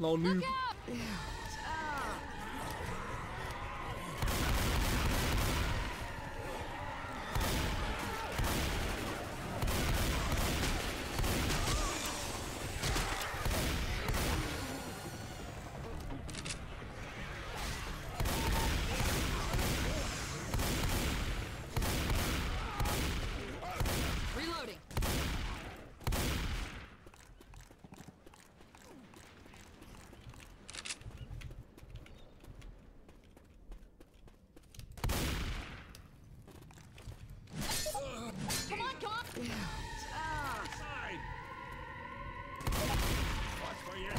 No noob. Look out! Reloading. Come on, come on! Side. Watch for your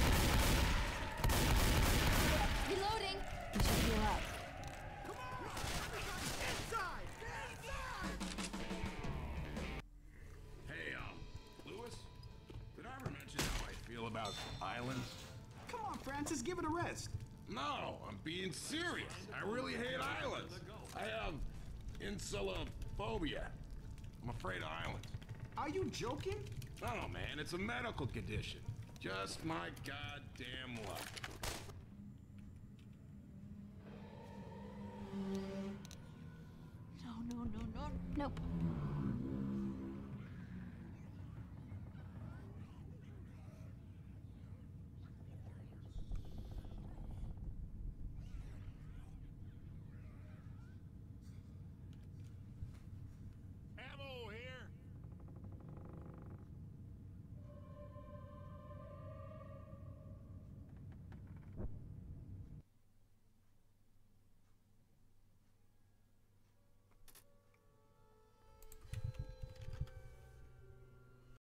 Reloading! You should heal up. Hey, Lewis? Did I ever mention how I feel about islands? Come on, Francis, give it a rest. No, I'm being serious. I really hate islands. I have insulaphobia. I'm afraid of islands. Are you joking? No, man, it's a medical condition. Just my goddamn luck. No. Nope.